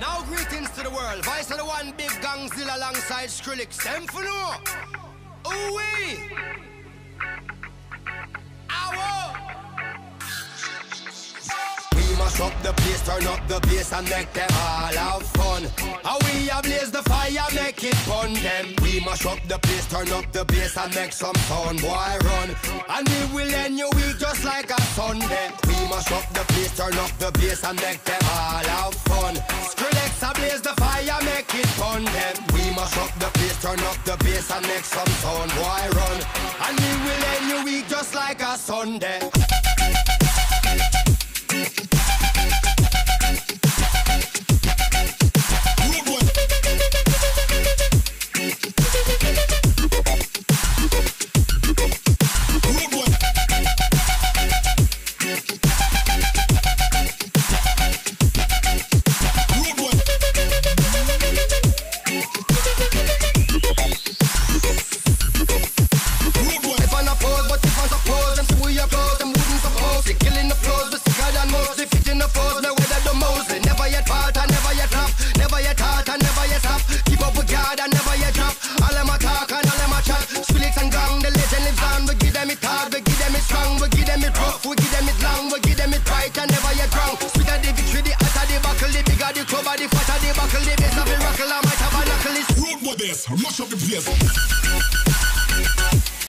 Now greetings to the world. Vice of the one big gangzilla alongside Skrillex. Them for no. Ooh-wee. Mash up the place, turn up the bass and make them all have fun. How we ablaze the fire, make it fun them. We mash up the place, turn up the bass and make some sound, boy run. And we will end your week just like a Sunday. We mash up the place, turn up the bass and make them all have fun. Skrillex ablaze the fire, make it fun them. We mash up the place, turn up the bass and make some sound, boy run. And we will end your week just like a Sunday. Mash up the place.